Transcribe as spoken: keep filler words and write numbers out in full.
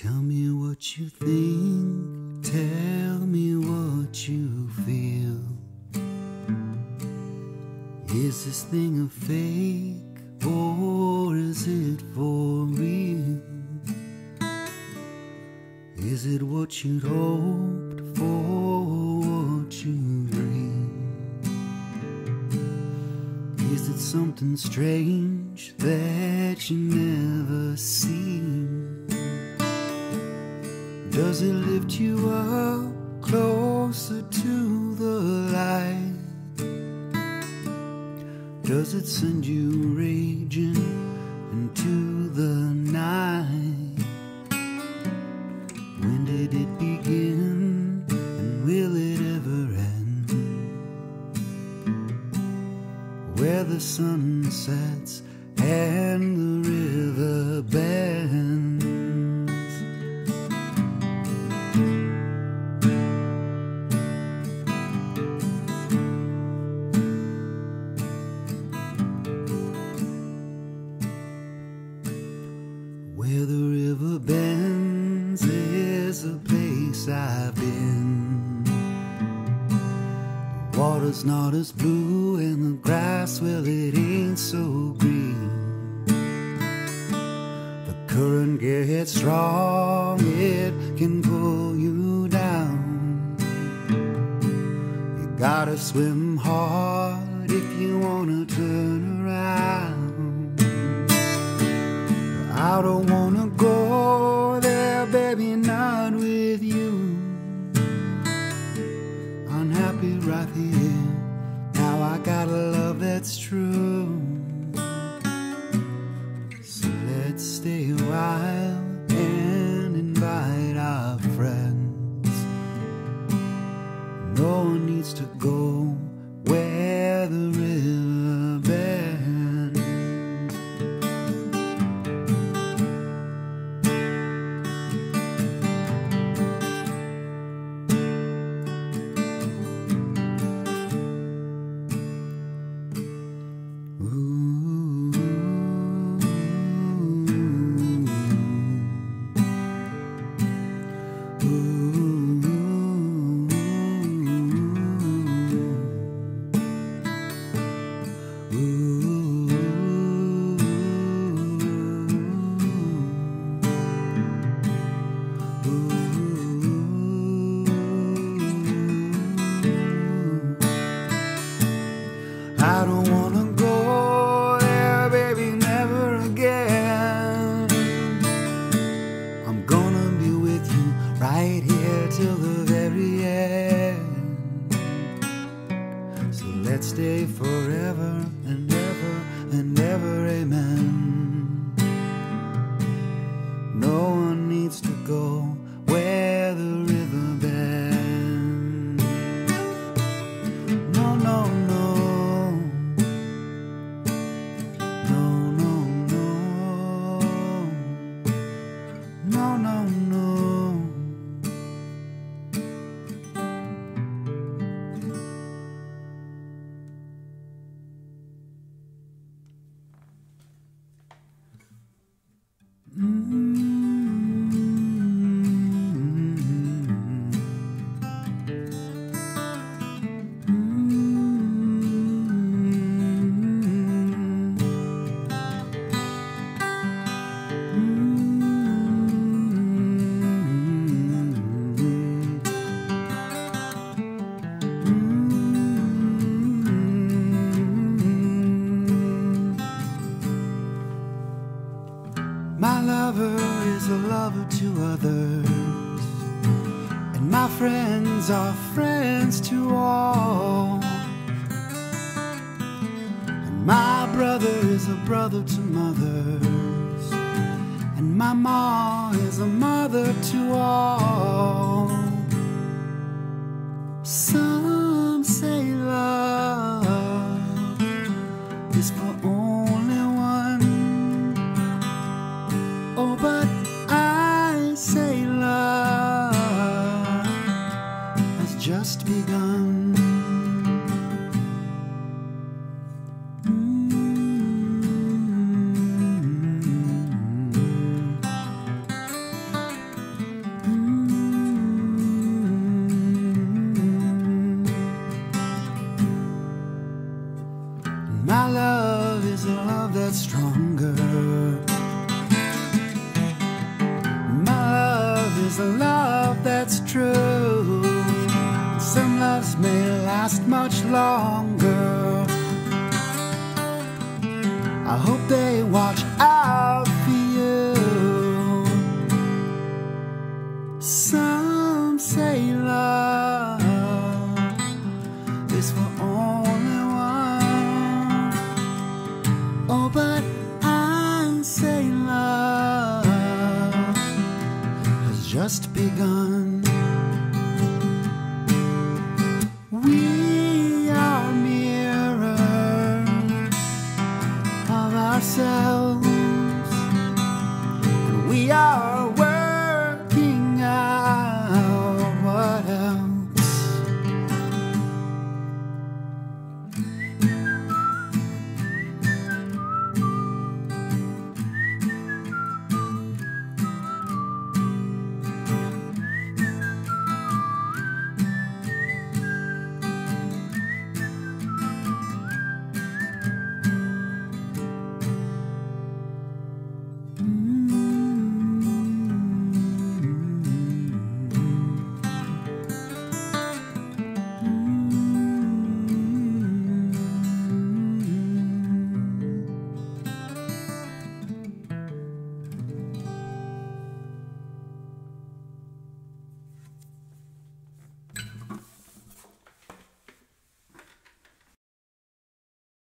Tell me what you think, tell me what you feel. Is this thing a fake or is it for real? Is it what you'd hoped for, what you dreamed? Is it something strange that you never seen? Does it lift you up closer to the light? Does it send you raging into the night? When did it begin and will it ever end? Where the sun sets and the river bends. Where the river bends is a place I've been. The water's not as blue and the grass, well, it ain't so green. The current gets strong, it can pull you down. You gotta swim hard if you wanna turn around. I don't wanna go there, baby, not with you. Unhappy right here, now I got a love that's true. So let's stay a while and invite our friends. No one needs to go where the river bends. I don't wanna go there, baby, never again. I'm gonna be with you right here till the very end. So let's stay forever and ever and ever, amen. No one needs to go where the river bends. No, no, no. No, no, no. Mm-hmm. My lover is a lover to others, and my friends are friends to all. And my brother is a brother to mothers, and my ma is a mother to all. Some say love is for only one. Oh, but I say love has just begun. Mm-hmm. last much longer. I hope they watch out for you. Some say love is for only one. Oh, but I say love has just begun. We are mirrors of ourselves.